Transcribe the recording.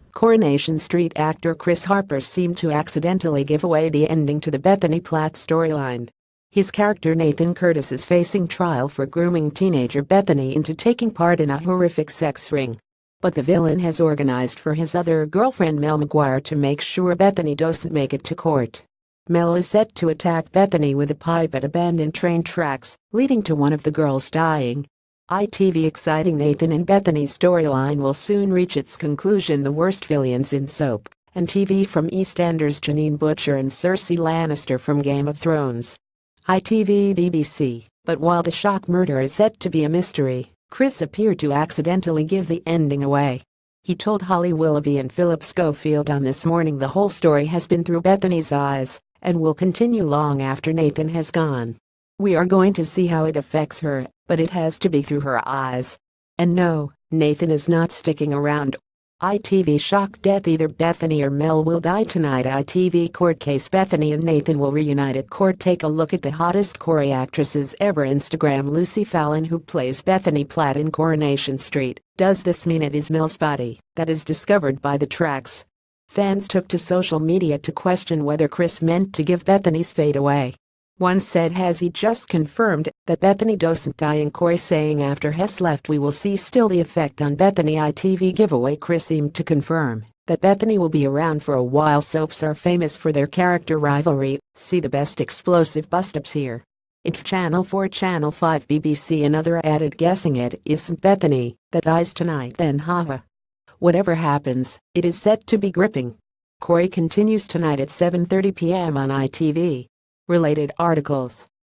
Coronation Street actor Chris Harper seemed to accidentally give away the ending to the Bethany Platt storyline. His character Nathan Curtis is facing trial for grooming teenager Bethany into taking part in a horrific sex ring. But the villain has organized for his other girlfriend Mel McGuire to make sure Bethany doesn't make it to court. Mel is set to attack Bethany with a pipe at abandoned train tracks, leading to one of the girls dying. ITV exciting Nathan and Bethany's storyline will soon reach its conclusion. The worst villains in soap and TV from EastEnders Janine Butcher and Cersei Lannister from Game of Thrones. ITV BBC. But while the shock murder is set to be a mystery, Chris appeared to accidentally give the ending away. He told Holly Willoughby and Philip Schofield on This Morning the whole story has been through Bethany's eyes and will continue long after Nathan has gone. We are going to see how it affects her, but it has to be through her eyes. And no, Nathan is not sticking around. ITV shock death. Either Bethany or Mel will die tonight. ITV court case. Bethany and Nathan will reunite at court. Take a look at the hottest Corey actresses ever. Instagram. Lucy Fallon, who plays Bethany Platt in Coronation Street. Does this mean it is Mel's body that is discovered by the tracks? Fans took to social media to question whether Chris meant to give Bethany's fate away. One said, has he just confirmed that Bethany doesn't die in Corey, saying after Hess left we will see still the effect on Bethany. ITV giveaway. Chris seemed to confirm that Bethany will be around for a while. Soaps are famous for their character rivalry. See the best explosive bust-ups here. It's Channel 4, Channel 5, BBC. Another added guessing. It isn't Bethany that dies tonight, then haha. Whatever happens, it is set to be gripping. Corey continues tonight at 7:30 p.m. on ITV. Related articles.